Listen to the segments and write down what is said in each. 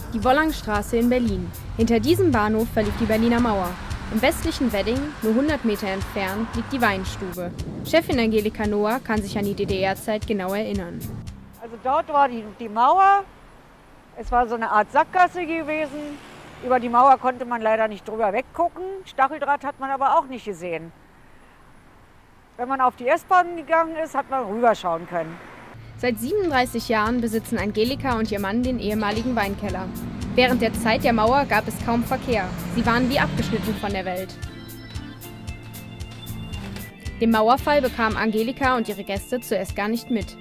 Die Wollangstraße in Berlin. Hinter diesem Bahnhof verlief die Berliner Mauer. Im westlichen Wedding, nur 100 Meter entfernt, liegt die Weinstube. Chefin Angelika Noah kann sich an die DDR-Zeit genau erinnern. Also dort war die Mauer. Es war so eine Art Sackgasse gewesen. Über die Mauer konnte man leider nicht drüber weggucken. Stacheldraht hat man aber auch nicht gesehen. Wenn man auf die S-Bahn gegangen ist, hat man rüberschauen können. Seit 37 Jahren besitzen Angelika und ihr Mann den ehemaligen Weinkeller. Während der Zeit der Mauer gab es kaum Verkehr. Sie waren wie abgeschnitten von der Welt. Den Mauerfall bekamen Angelika und ihre Gäste zuerst gar nicht mit.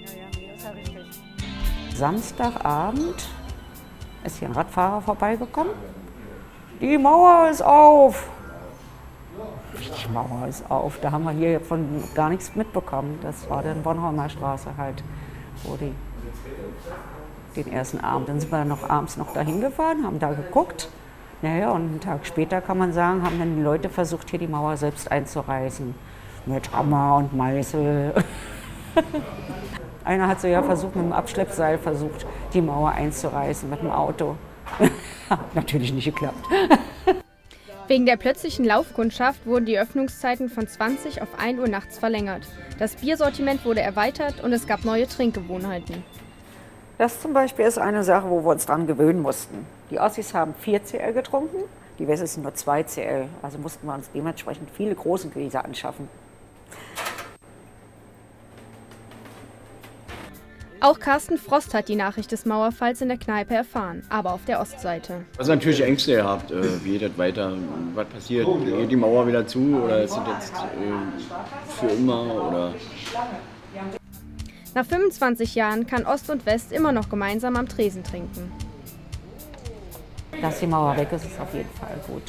Samstagabend ist hier ein Radfahrer vorbeigekommen. Die Mauer ist auf! Die Mauer ist auf. Da haben wir hier von gar nichts mitbekommen. Das war dann Bornholmer Straße halt, wo den ersten Abend. Dann sind wir noch abends noch dahin gefahren, haben da geguckt. Naja, und einen Tag später kann man sagen, haben dann die Leute versucht, hier die Mauer selbst einzureißen. Mit Hammer und Meißel. Einer hat so ja versucht, mit dem Abschleppseil versucht, die Mauer einzureißen mit dem Auto. Hat natürlich nicht geklappt. Wegen der plötzlichen Laufkundschaft wurden die Öffnungszeiten von 20 auf 1 Uhr nachts verlängert. Das Biersortiment wurde erweitert und es gab neue Trinkgewohnheiten. Das zum Beispiel ist eine Sache, wo wir uns dran gewöhnen mussten. Die Ossis haben 4 CL getrunken, die Wessis nur 2 CL. Also mussten wir uns dementsprechend viele große Gläser anschaffen. Auch Carsten Frost hat die Nachricht des Mauerfalls in der Kneipe erfahren, aber auf der Ostseite. Also natürlich Ängste gehabt, wie geht das weiter, was passiert, geht die Mauer wieder zu oder ist das jetzt für immer? Oder? Nach 25 Jahren kann Ost und West immer noch gemeinsam am Tresen trinken. Dass die Mauer weg ist, ist auf jeden Fall gut.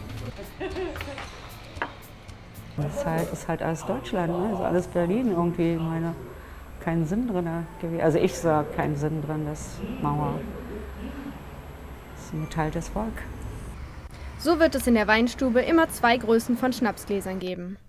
Das ist halt alles Deutschland, ne? Das ist alles Berlin irgendwie. Ich meine, keinen Sinn drin. Also ich sage keinen Sinn drin, das Mauer. Das ist ein geteiltes Volk. So wird es in der Weinstube immer 2 Größen von Schnapsgläsern geben.